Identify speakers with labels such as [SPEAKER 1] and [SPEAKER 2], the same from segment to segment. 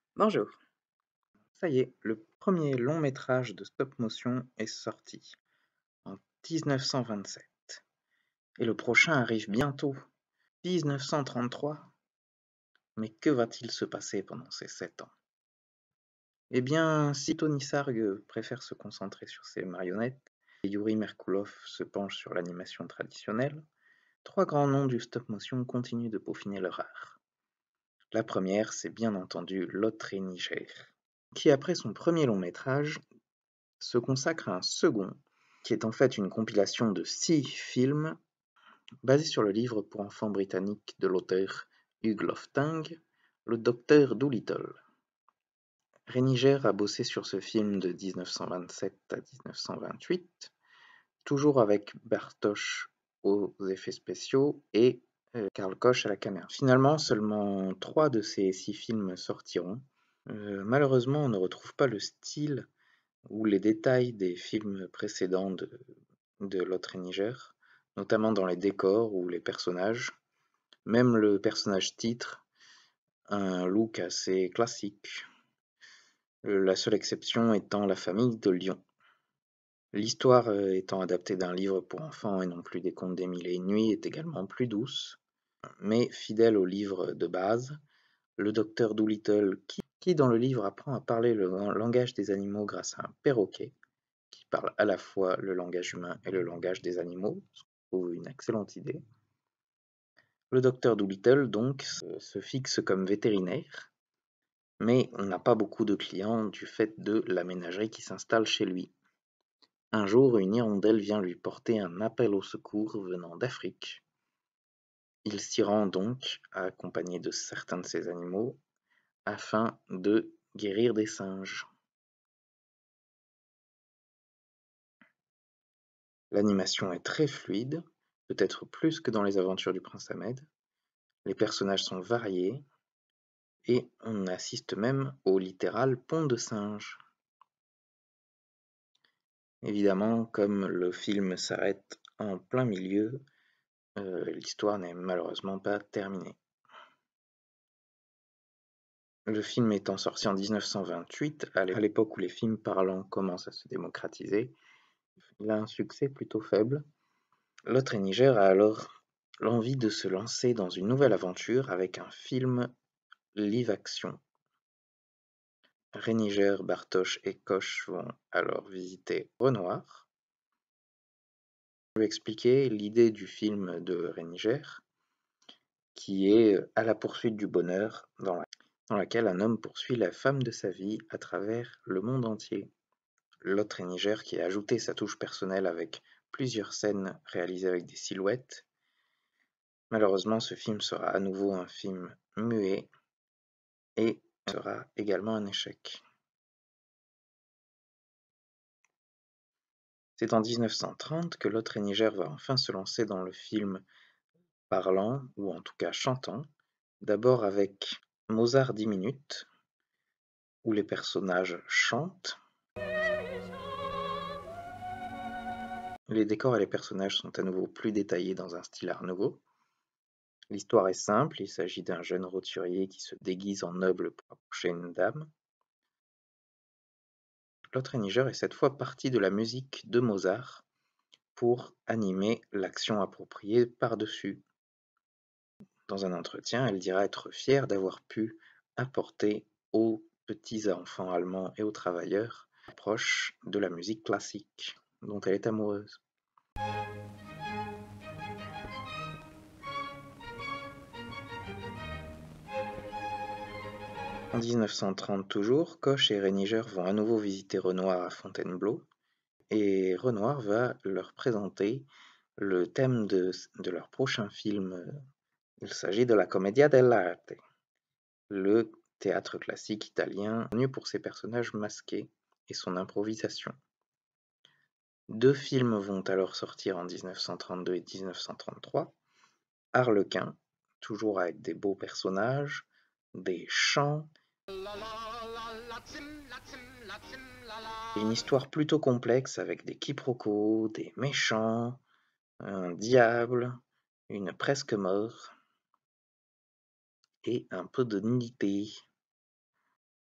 [SPEAKER 1] Bonjour. Ça y est, le premier long métrage de stop motion est sorti en 1927. Et le prochain arrive bientôt, 1933. Mais que va-t-il se passer pendant ces 7 ans? Eh bien, si Tony Sarg préfère se concentrer sur ses marionnettes et Yuri Merkulov se penche sur l'animation traditionnelle, 3 grands noms du stop motion continuent de peaufiner leur art. La première, c'est bien entendu Lotte Niger, qui après son premier long métrage se consacre à un second, qui est en fait une compilation de 6 films basés sur le livre pour enfants britannique de l'auteur Hugh Lofting, Le Docteur Dolittle. Reniger a bossé sur ce film de 1927 à 1928, toujours avec Bartosz aux effets spéciaux et Karl Koch à la caméra. Finalement, seulement 3 de ces 6 films sortiront. Malheureusement, on ne retrouve pas le style ou les détails des films précédents de l'autre Niger, notamment dans les décors ou les personnages. Même le personnage titre a un look assez classique, la seule exception étant la famille de Lion. L'histoire étant adaptée d'un livre pour enfants et non plus des contes des mille et une nuits est également plus douce, mais fidèle au livre de base. Le docteur Dolittle, qui dans le livre apprend à parler le langage des animaux grâce à un perroquet, qui parle à la fois le langage humain et le langage des animaux, ce que je trouve une excellente idée. Le docteur Dolittle, donc, se fixe comme vétérinaire, mais on n'a pas beaucoup de clients du fait de la ménagerie qui s'installe chez lui. Un jour, une hirondelle vient lui porter un appel au secours venant d'Afrique. Il s'y rend donc, accompagné de certains de ses animaux, afin de guérir des singes. L'animation est très fluide, peut-être plus que dans les aventures du prince Ahmed. Les personnages sont variés, et on assiste même au littéral pont de singe. Évidemment, comme le film s'arrête en plein milieu, l'histoire n'est malheureusement pas terminée. Le film étant sorti en 1928, à l'époque où les films parlants commencent à se démocratiser, il a un succès plutôt faible. L'autre Niger a alors l'envie de se lancer dans une nouvelle aventure avec un film live-action. Reniger, Bartosz et Koch vont alors visiter Renoir. Je vais expliquer l'idée du film de Reniger, qui est à la poursuite du bonheur, dans laquelle un homme poursuit la femme de sa vie à travers le monde entier. L'autre Reniger qui a ajouté sa touche personnelle avec plusieurs scènes réalisées avec des silhouettes. Malheureusement, ce film sera à nouveau un film muet et sera également un échec. C'est en 1930 que l'autre Reniger va enfin se lancer dans le film parlant, ou en tout cas chantant, d'abord avec Mozart 10 minutes, où les personnages chantent. Les décors et les personnages sont à nouveau plus détaillés dans un style art nouveau. L'histoire est simple, il s'agit d'un jeune roturier qui se déguise en noble pour approcher une dame. L'autre Niger est cette fois partie de la musique de Mozart pour animer l'action appropriée par-dessus. Dans un entretien, elle dira être fière d'avoir pu apporter aux petits enfants allemands et aux travailleurs l'approche de la musique classique dont elle est amoureuse. En 1930 toujours, Koch et Reniger vont à nouveau visiter Renoir à Fontainebleau, et Renoir va leur présenter le thème de leur prochain film. Il s'agit de la Commedia dell'arte, le théâtre classique italien connu pour ses personnages masqués et son improvisation. 2 films vont alors sortir en 1932 et 1933. Harlequin, toujours avec des beaux personnages, des chants, et une histoire plutôt complexe avec des quiproquos, des méchants, un diable, une presque mort et un peu de nudité.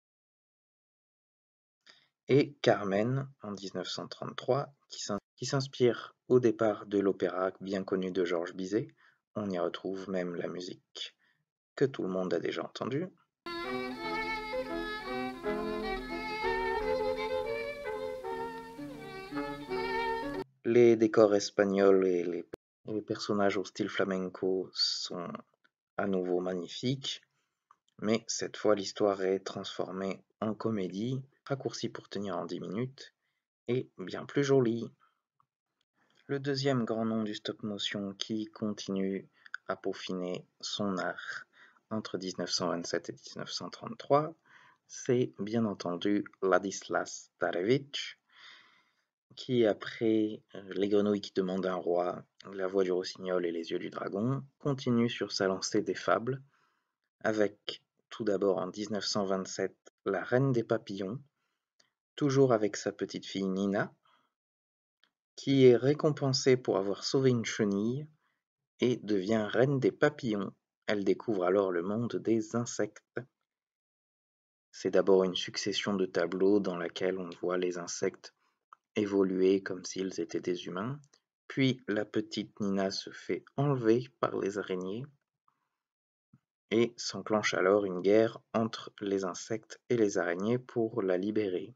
[SPEAKER 1] et Carmen en 1933, qui s'inspire au départ de l'opéra bien connu de Georges Bizet. On y retrouve même la musique que tout le monde a déjà entendue. Les décors espagnols et les personnages au style flamenco sont à nouveau magnifiques, mais cette fois l'histoire est transformée en comédie, raccourcie pour tenir en 10 minutes, et bien plus jolie. Le deuxième grand nom du stop-motion qui continue à peaufiner son art entre 1927 et 1933, c'est bien entendu Ladislas Starevich, qui après Les grenouilles qui demandent un roi, La voix du rossignol et Les yeux du dragon, continue sur sa lancée des fables, avec tout d'abord en 1927 La Reine des papillons, toujours avec sa petite fille Nina, qui est récompensée pour avoir sauvé une chenille et devient reine des papillons. Elle découvre alors le monde des insectes. C'est d'abord une succession de tableaux dans laquelle on voit les insectes évoluer comme s'ils étaient des humains, puis la petite Nina se fait enlever par les araignées et s'enclenche alors une guerre entre les insectes et les araignées pour la libérer.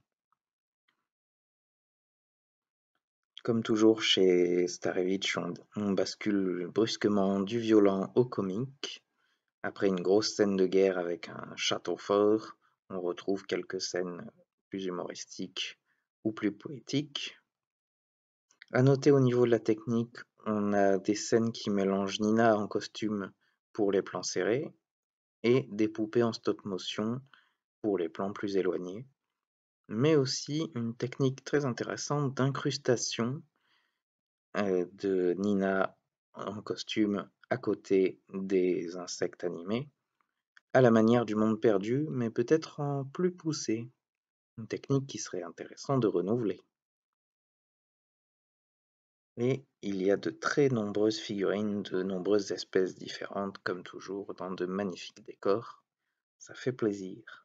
[SPEAKER 1] Comme toujours chez Starevich, on bascule brusquement du violent au comique. Après une grosse scène de guerre avec un château fort, on retrouve quelques scènes plus humoristiques ou plus poétiques. À noter au niveau de la technique, on a des scènes qui mélangent Nina en costume pour les plans serrés et des poupées en stop motion pour les plans plus éloignés, mais aussi une technique très intéressante d'incrustation de Nina en costume à côté des insectes animés, à la manière du Monde perdu, mais peut-être en plus poussé, une technique qui serait intéressant de renouveler. Et il y a de très nombreuses figurines de nombreuses espèces différentes, comme toujours, dans de magnifiques décors. Ça fait plaisir.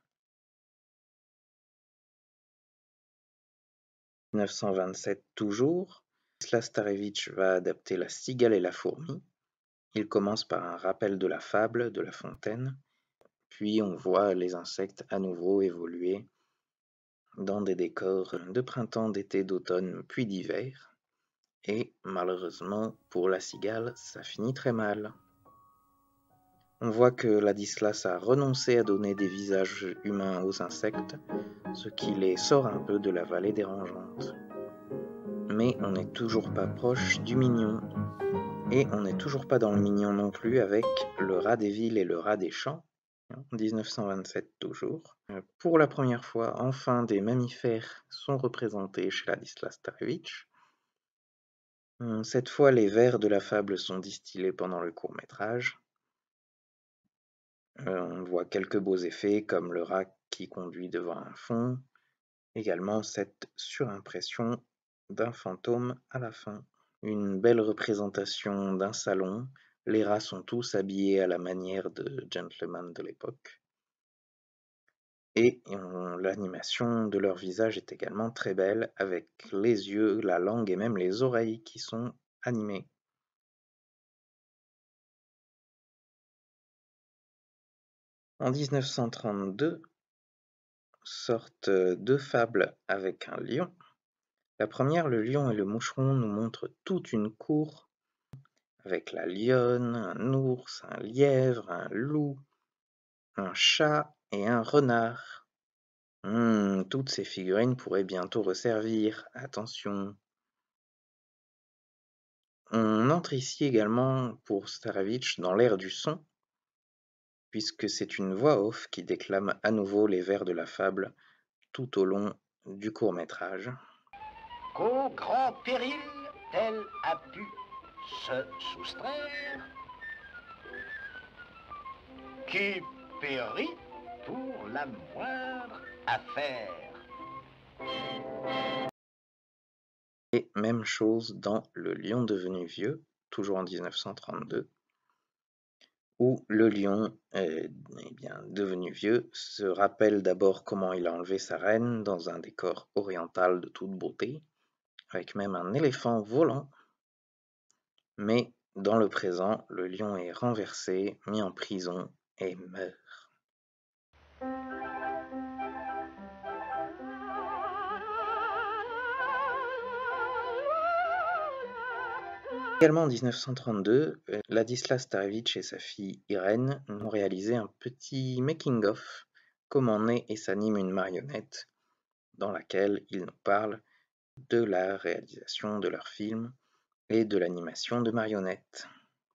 [SPEAKER 1] 1927 toujours, Starevich va adapter La cigale et la fourmi. Il commence par un rappel de la fable de La Fontaine, puis on voit les insectes à nouveau évoluer dans des décors de printemps, d'été, d'automne, puis d'hiver. Et malheureusement, pour la cigale, ça finit très mal. On voit que Ladislas a renoncé à donner des visages humains aux insectes, ce qui les sort un peu de la vallée dérangeante. Mais on n'est toujours pas proche du mignon. Et on n'est toujours pas dans le mignon non plus avec Le rat des villes et Le rat des champs, en 1927 toujours. Pour la première fois, enfin, des mammifères sont représentés chez Ladislas Starevich. Cette fois, les vers de la fable sont distillés pendant le court-métrage. On voit quelques beaux effets comme le rat qui conduit devant un fond, également cette surimpression d'un fantôme à la fin. Une belle représentation d'un salon, les rats sont tous habillés à la manière de gentlemen de l'époque. Et l'animation de leur visage est également très belle, avec les yeux, la langue et même les oreilles qui sont animés. En 1932 sortent deux fables avec un lion. La première, Le lion et le moucheron, nous montre toute une cour avec la lionne, un ours, un lièvre, un loup, un chat et un renard. Toutes ces figurines pourraient bientôt resservir. Attention. On entre ici également pour Starevich dans l'ère du son, puisque c'est une voix off qui déclame à nouveau les vers de la fable tout au long du court-métrage.
[SPEAKER 2] Qu'au grand péril, tel a pu se soustraire, qui périt pour la moindre affaire.
[SPEAKER 1] Et même chose dans Le lion devenu vieux, toujours en 1932, où le lion, bien, devenu vieux, se rappelle d'abord comment il a enlevé sa reine dans un décor oriental de toute beauté, avec même un éléphant volant. Mais dans le présent, le lion est renversé, mis en prison et meurt. Également en 1932, Ladislas Starevich et sa fille Irène ont réalisé un petit making-of, comment naît et s'anime une marionnette, dans laquelle ils nous parlent de la réalisation de leur film et de l'animation de marionnettes.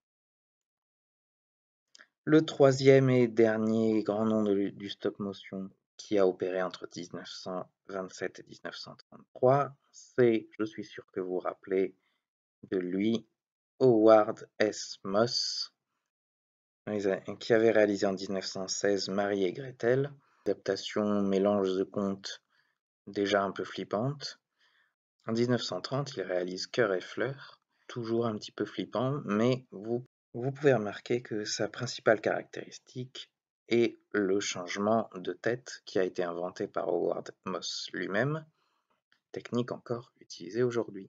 [SPEAKER 1] Le troisième et dernier grand nom du stop-motion qui a opéré entre 1927 et 1933, c'est, je suis sûr que vous vous rappelez de lui, Howard S. Moss, qui avait réalisé en 1916 Marie et Gretel, adaptation mélange de contes déjà un peu flippante. En 1930, il réalise Cœur et Fleurs, toujours un petit peu flippant, mais vous pouvez remarquer que sa principale caractéristique est le changement de tête qui a été inventé par Howard Moss lui-même, technique encore utilisée aujourd'hui.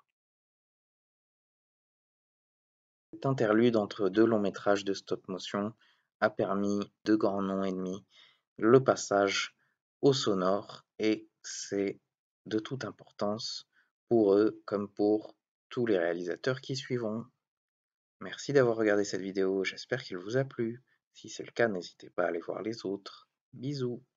[SPEAKER 1] Cet interlude entre deux longs métrages de stop-motion a permis de grands noms ennemis le passage au sonore, et c'est de toute importance pour eux comme pour tous les réalisateurs qui suivront. Merci d'avoir regardé cette vidéo, j'espère qu'il vous a plu. Si c'est le cas, n'hésitez pas à aller voir les autres. Bisous.